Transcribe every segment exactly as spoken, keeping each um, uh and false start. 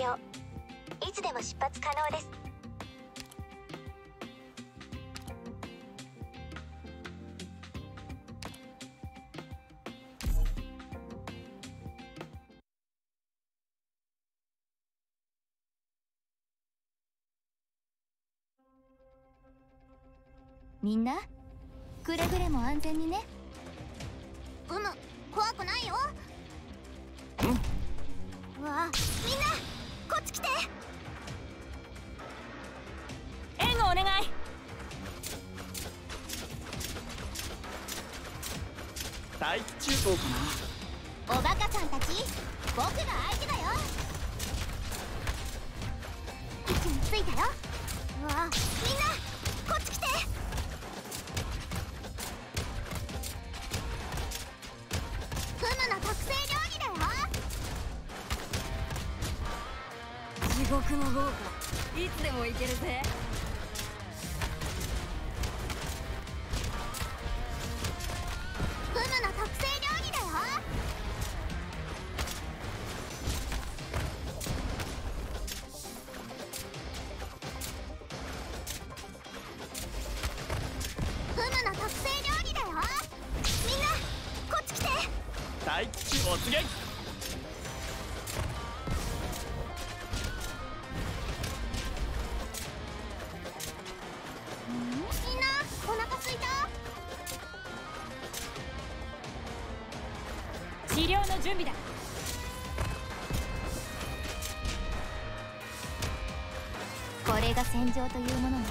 了。いつでも出発可能です。 みんなくれぐれも安全にね。 うむ、怖くないよ。うん。わあ、みんなこっち来て。 援護お願い。 待機中等かな。おバカさんたち、僕が相手だよ。位置についたよ。うわあ、みんなこっち来て。フムの特製料理だよ。 地獄の豪華、いつでもいけるぜ。 フムの特製料理だよ。フムの特製料理だよ。みんなこっち来て。 待機中突撃。 みんなお腹すいた？ 治療の準備だ。これが戦場というものね。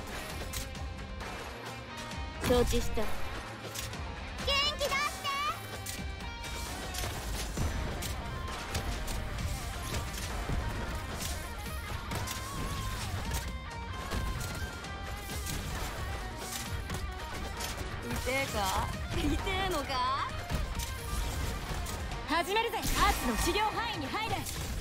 承知した。 元気出して。 痛えか？痛えのか？始めるぜ。アーツの治療範囲に入れ。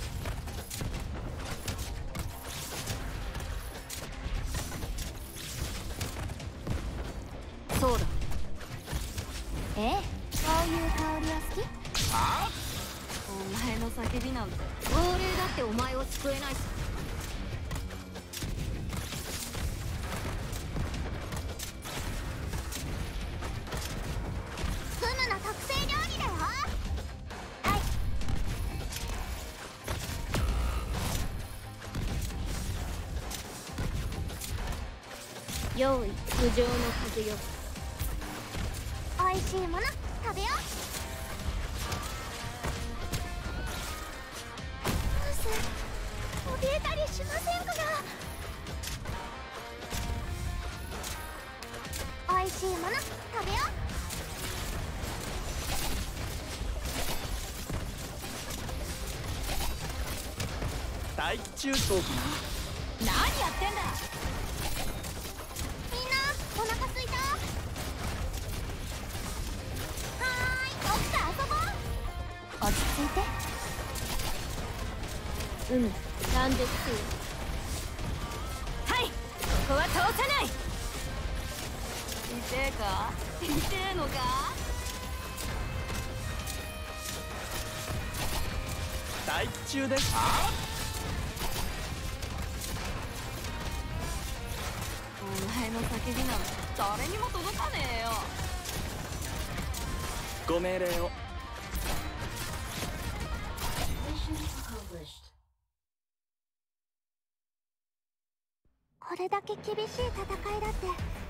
そうだ。ええ、こういう香りは好き？ あお前の叫びなんて亡霊だってお前を救えないし。 フムの特製料理だよ。 はい。用意無情の風よ。 おいしいもの食べよう。ムース、怯えたりしませんから。おいしいもの食べよう。 待機中等か何やってんだ。 みんなお腹すいた？はーい、僕と遊ぼう。 落ち着いて。うむ、感じつくよ。はい、ここは通さない。痛えか？痛えのか？ 待機中です。 お前の叫びなんて誰にも届かねえよ。 ご命令を。 これだけ厳しい戦いだって